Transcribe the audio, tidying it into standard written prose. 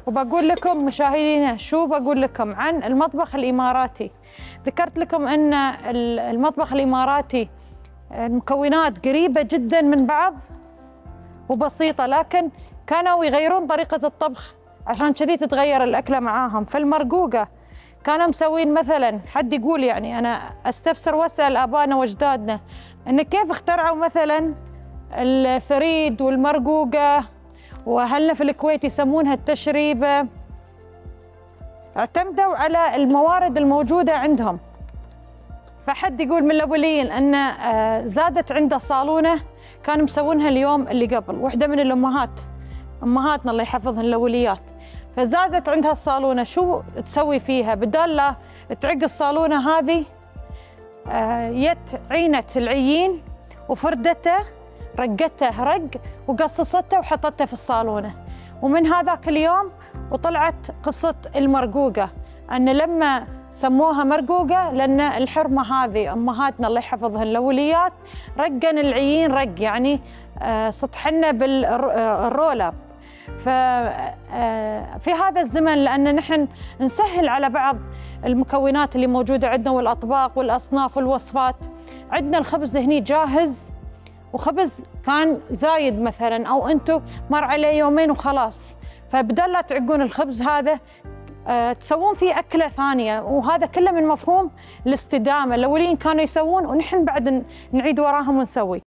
وبقول لكم مشاهدينا شو بقول لكم عن المطبخ الإماراتي. ذكرت لكم أن المطبخ الإماراتي المكونات قريبة جدا من بعض وبسيطة، لكن كانوا يغيرون طريقة الطبخ عشان كذي تتغير الأكلة معاهم. فالمرقوقة كانوا مسوين مثلا، حد يقول يعني أنا أستفسر وأسأل آبائنا وأجدادنا أن كيف اخترعوا مثلا الثريد والمرقوقة، وأهلنا في الكويت يسمونها التشريبة. اعتمدوا على الموارد الموجودة عندهم. فحد يقول من الأولين أن زادت عنده صالونة كانوا مسوينها اليوم اللي قبل، واحدة من الأمهات أمهاتنا الله يحفظهن الأوليات، فزادت عندها الصالونة. شو تسوي فيها؟ بدال لا تعق الصالونة هذه عينت العيين وفردته، رقته رق وقصصته وحطته في الصالونة. ومن هذاك اليوم وطلعت قصة المرقوقة، أن لما سموها مرقوقة لأن الحرمة هذه أمهاتنا الله يحفظهن الأوليات رقن العيين، رق يعني سطحنا بالرولاب. ففي هذا الزمن لأن نحن نسهل على بعض المكونات اللي موجودة عندنا والأطباق والأصناف والوصفات، عندنا الخبز هني جاهز، وخبز كان زايد مثلا أو أنتم مر عليه يومين وخلاص، فبدل لا تعقون الخبز هذا تسوون فيه أكلة ثانية. وهذا كله من مفهوم الاستدامة، الأولين كانوا يسوون ونحن بعد نعيد وراهم ونسوي.